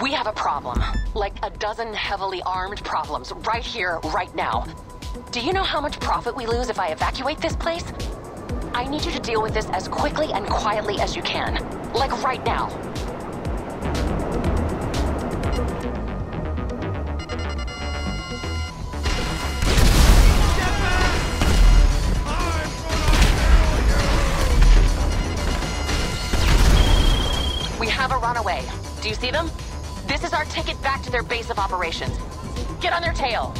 We have a problem. Like a dozen heavily armed problems right here, right now. Do you know how much profit we lose if I evacuate this place? I need you to deal with this as quickly and quietly as you can. Like right now. We have a runaway. Do you see them? This is our ticket back to their base of operations. Get on their tail.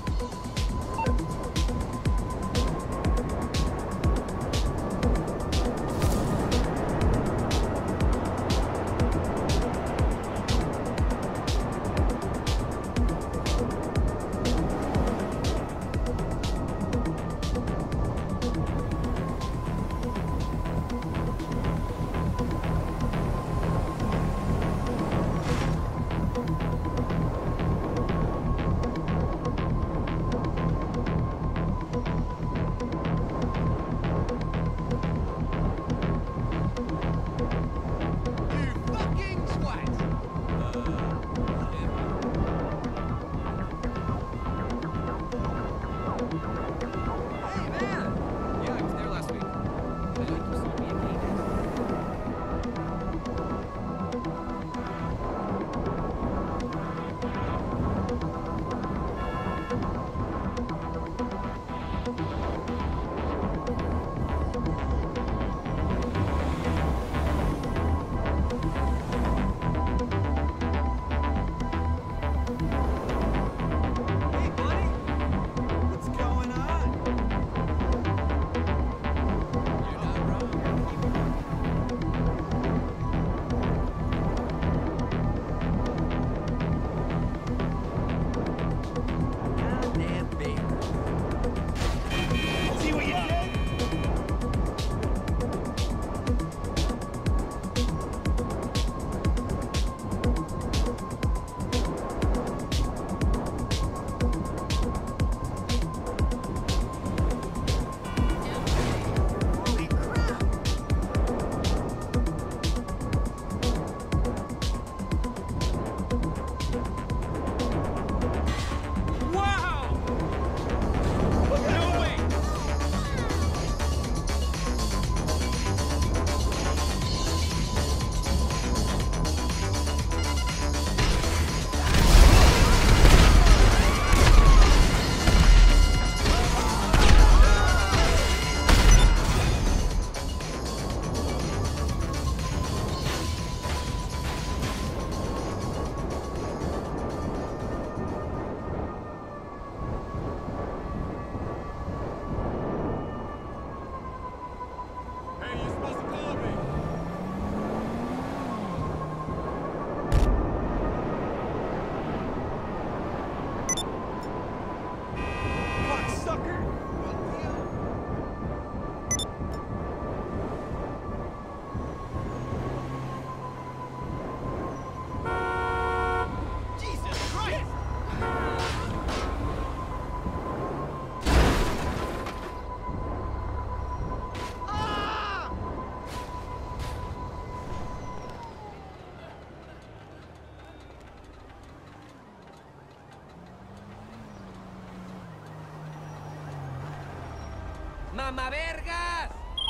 ¡Mamá vergas!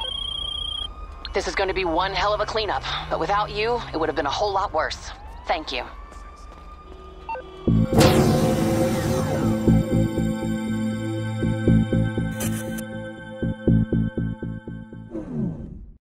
This is going to be one hell of a cleanup, but without you, it would have been a whole lot worse. Thank you.